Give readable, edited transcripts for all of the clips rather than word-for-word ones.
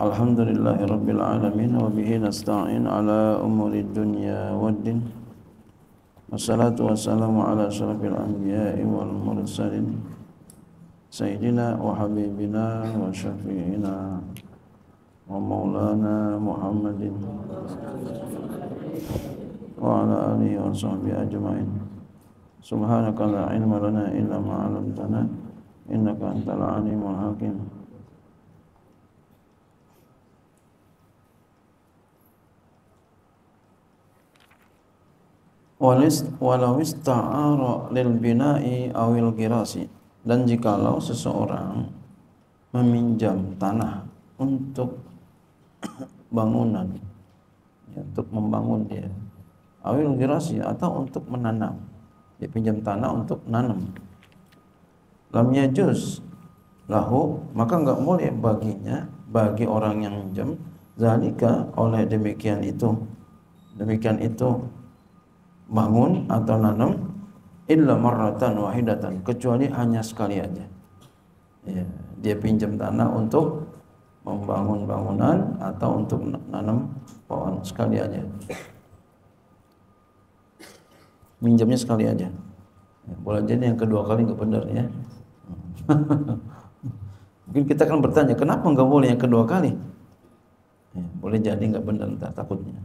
Alhamdulillahi rabbil alamin wa bihi nasta'in ala umuri dunya waddin. Wassalatu wassalamu ala asyrafil anbiya'i wal mursalin sayyidina wa habibina wa syafi'ina wa maulana Muhammadin wa ala alihi wa sahbihi ajma'in. Subhanaka la ilma lana illa ma 'allamtana innaka antal alimul hakim. Walau ista'ara lil bina'i awil girasi, dan jikalau seseorang meminjam tanah untuk bangunan, ya, untuk membangun dia, awil girasi, atau untuk menanam, dia pinjam tanah untuk nanam, lam yajuz lahu, maka enggak boleh baginya, bagi orang yang minjam, zalika, oleh demikian itu bangun atau nanam, illa marratan wahidatan, kecuali hanya sekali aja. Ya, dia pinjam tanah untuk membangun bangunan atau untuk nanam pohon, sekali aja. Minjamnya sekali aja. Ya, boleh jadi yang kedua kali nggak benar ya. Mungkin kita akan bertanya, kenapa nggak boleh yang kedua kali? Ya, boleh jadi nggak benar, entah takutnya.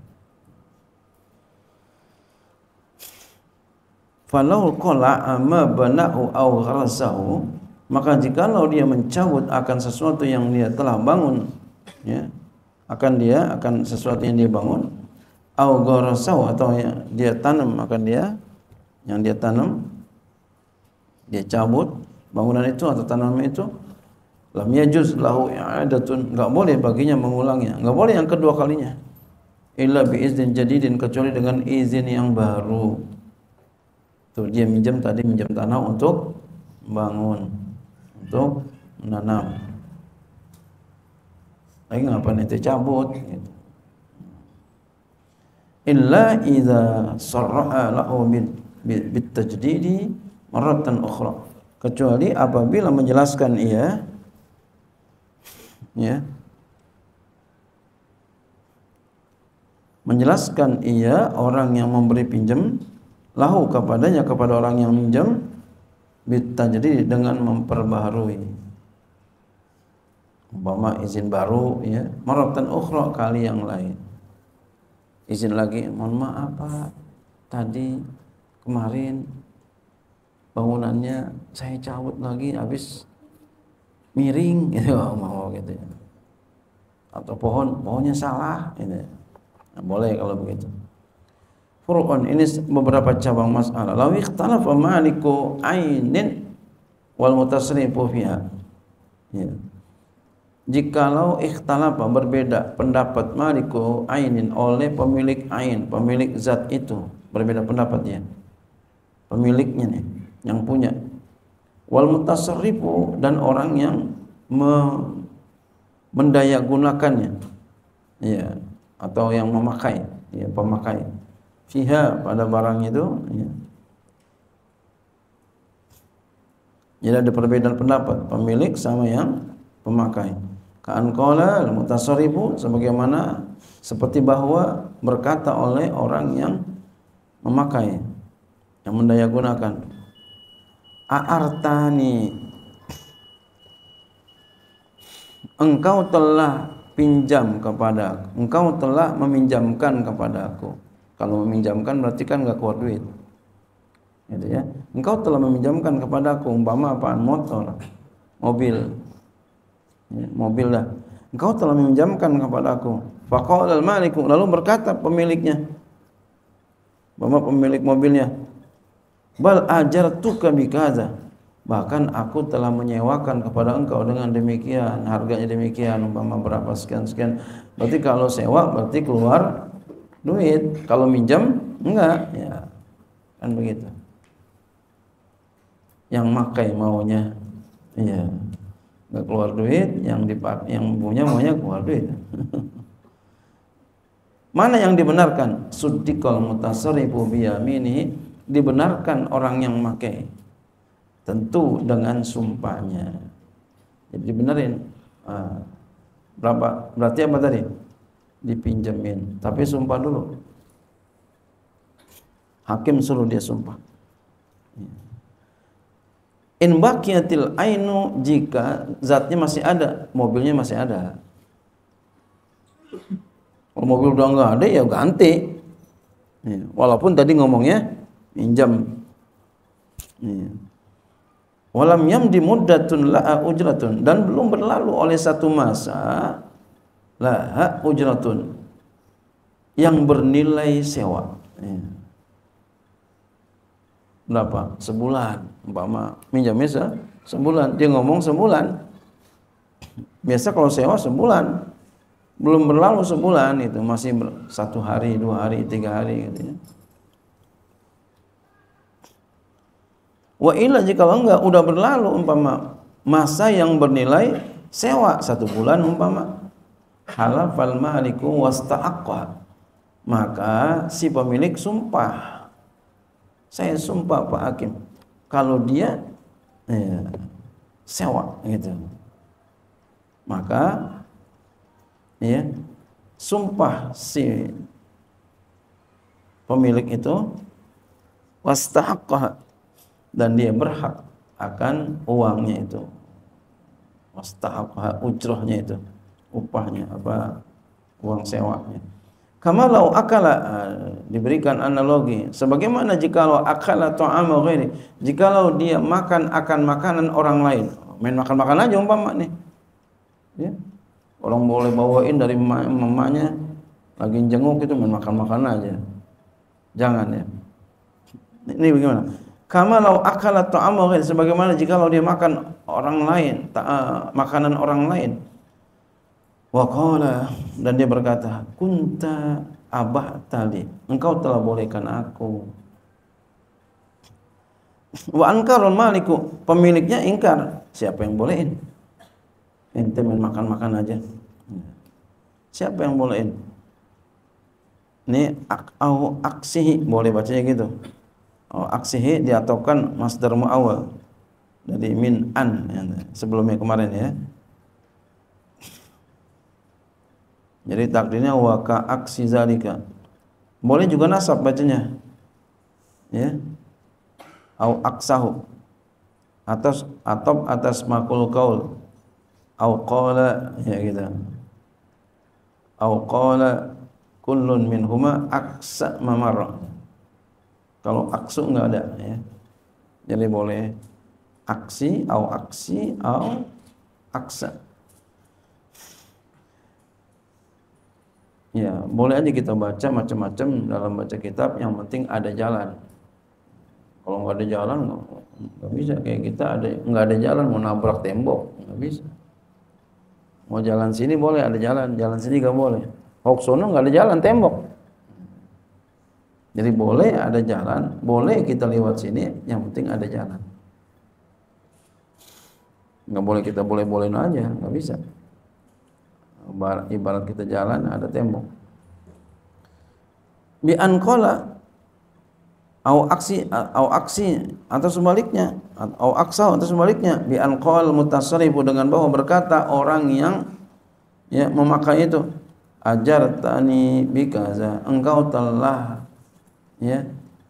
Falau qala ma bana'u aw gharasahu, maka jikalau dia mencabut akan sesuatu yang dia telah bangun, ya, akan sesuatu yang dia bangun, aw gharasahu, atau yang dia tanam, yang dia tanam, dia cabut bangunan itu atau tanaman itu, lam yajuz lahu i'adatun, enggak boleh baginya mengulangnya, enggak boleh yang kedua kalinya, illa bi idzin jadidin, kecuali dengan izin yang baru. Tuh, dia minjam tanah untuk bangun, untuk menanam. Lagi ngapain itu cabut gitu. Illa idza sarra'a lahu bit tajdidi marratan ukhra, kecuali apabila menjelaskan ia, ya, menjelaskan ia orang yang memberi pinjam, lahu kepadanya, kepada orang yang minjam, bitajdi, dengan memperbaharui, umpama izin baru, ya, maratan ukhra, kali yang lain, izin lagi, mohon maaf Pak, tadi kemarin bangunannya saya cabut lagi, habis miring gitu, mau gitu ya, atau pohonnya salah gitu. Nah, boleh kalau begitu. Furu'un, ini beberapa cabang masalah. Law ikhtalafa maliku ainin wal mutasrifu fiha. Ya. Jikalau ikhtalafa, berbeda pendapat, maliku ainin, oleh pemilik ain, pemilik zat itu, berbeda pendapatnya, pemiliknya nih, yang punya. Wal mutasrifu, dan orang yang mendayagunakannya, ya, atau yang memakai, ya, pemakai, fiha, pada barang itu, ya. Jadi ada perbedaan pendapat pemilik sama yang pemakai. Ka'an qala al-mutasarrifu, sebagaimana seperti bahwa berkata oleh orang yang memakai, yang mendayagunakan, a'artani, engkau telah pinjam kepada, engkau telah meminjamkan kepada aku. Kalau meminjamkan berarti kan enggak keluar duit, gitu ya. Engkau telah meminjamkan kepada aku, umpama apaan, motor, mobil, ya, mobil dah. Engkau telah meminjamkan kepada aku. Faqala al-maliku, lalu berkata pemiliknya, umpama pemilik mobilnya, bal ajartuka bikaza, bahkan aku telah menyewakan kepada engkau dengan demikian, harganya demikian, umpama berapa sekian. Berarti kalau sewa berarti keluar duit, kalau minjam enggak, ya kan begitu. Yang makai maunya, ya, enggak keluar duit, yang punya maunya keluar duit. Mana yang dibenarkan? Suddiqal mutasarrifu biyamini, dibenarkan orang yang makai, tentu dengan sumpahnya. Jadi dibenerin, Berapa? Berarti apa tadi? Dipinjemin. Tapi sumpah dulu. Hakim suruh dia sumpah. In baqiyatil ainu, jika zatnya masih ada, mobilnya masih ada. Kalau mobil udah enggak ada ya ganti. Walaupun tadi ngomongnya pinjam. Walam yamdi muddatun laha ujratun, dan belum berlalu oleh satu masa laha ujratun yang bernilai sewa. Berapa? Sebulan. Umpama minjamnya sebulan, dia ngomong sebulan. Biasa kalau sewa sebulan, belum berlalu sebulan, itu masih 1 hari, 2 hari, 3 hari gitu ya. Wa illa, jika enggak udah berlalu umpama masa yang bernilai sewa 1 bulan umpama, halafal maliku wasta'aqqa, maka si pemilik sumpah, saya sumpah Pak Hakim, kalau dia sewa gitu, maka ya sumpah si pemilik itu wasta'aqqa, dan dia berhak akan uangnya itu, wasta'aqqa, ujrohnya itu, upahnya apa, uang sewanya. Kama lau akala, diberikan analogi sebagaimana jikalau akala ta'ama ghairi, jikalau dia makan akan makanan orang lain, main makan-makan aja umpama nih ya, orang boleh bawain dari mamanya lagi jenguk itu, main makan-makan aja, jangan ya. Ini bagaimana? Kama lau akala ta'ama ghairi, sebagaimana jikalau dia makan orang lain, makanan orang lain. Wa qala, dan dia berkata, kunta abahtali, engkau telah bolehkan aku. Wa ankarul maliku, pemiliknya ingkar, siapa yang bolehin? Ente main makan-makan aja. Siapa yang bolehin? Ini au aksihi, boleh bacanya gitu. Au aksihi diataukan masdar muawwal dari min an sebelumnya kemarin ya. Jadi takdirnya wa ka aksi zalika. Boleh juga nasab bacanya. Ya. Au aksahu. Atas makul qaul. Au qala, ya gitu. Au qala kullun minhuma aksa mamarra. Kalau aksu enggak ada ya. Jadi boleh aksi, au aksa. Ya, boleh aja kita baca macam-macam dalam baca kitab, yang penting ada jalan. Kalau nggak ada jalan nggak bisa, kayak kita nggak ada jalan mau nabrak tembok nggak bisa. Mau jalan sini boleh ada jalan, jalan sini nggak boleh. Hoksono nggak ada jalan, tembok. Jadi boleh ada jalan, boleh kita lewat sini, yang penting ada jalan. Nggak boleh kita boleh-bolehin aja, nggak bisa. Ibarat kita jalan ada tembok. Bi anqala au aksi atau sebaliknya, au aksa atau sebaliknya, bi anqal mutasarrifu, dengan bahwa berkata orang yang ya memakai itu, ajartani bikaza, engkau telah ya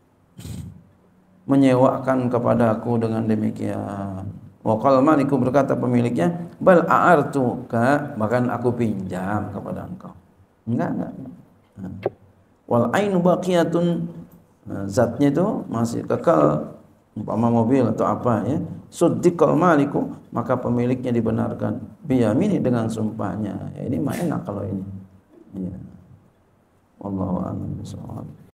menyewakan kepadaku dengan demikian. Wa qala maliku, berkata pemiliknya, bal a'artuka, bahkan aku pinjam kepada engkau. Enggak. Wal ainu baqiyatun, zatnya itu masih kekal, umpama mobil atau apa ya. Suddiqal maliku, maka pemiliknya dibenarkan biyamini, dengan sumpahnya. Ya, ini mah enak kalau ini. Ya. Wallahu a'lam bishawab.